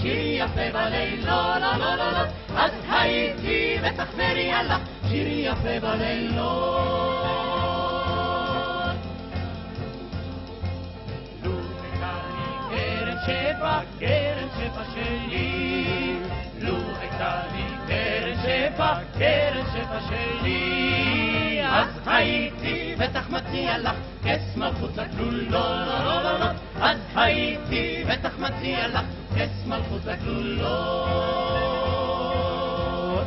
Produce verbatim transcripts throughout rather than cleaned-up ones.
שיר יפה בלילות, לא, לא, לא, לא, אז הייתי ותחזרי עליו, שיר יפה בלילות. לו הייתה לי קרן שפע, קרן שפע שלי, לו הייתה לי קרן שפע, קרן שפע שלי, אז הייתי בטח מציע לך כס מלכות לכלולות, לא, לא, לא, לא, אז הייתי בטח מציע לך כס מלכות לכלולות.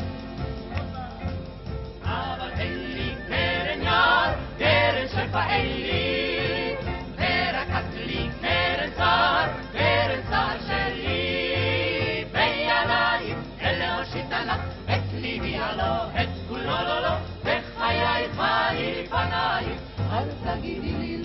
אבל אין לי קרן יד, קרן שפע אין לי, ורקת לי קרן צר, קרן צר שלי, בידיים אלה הושיטה לך את ליבי הלא, את כולו לא לא, בחיי חיי פנייך, אל תגידי לי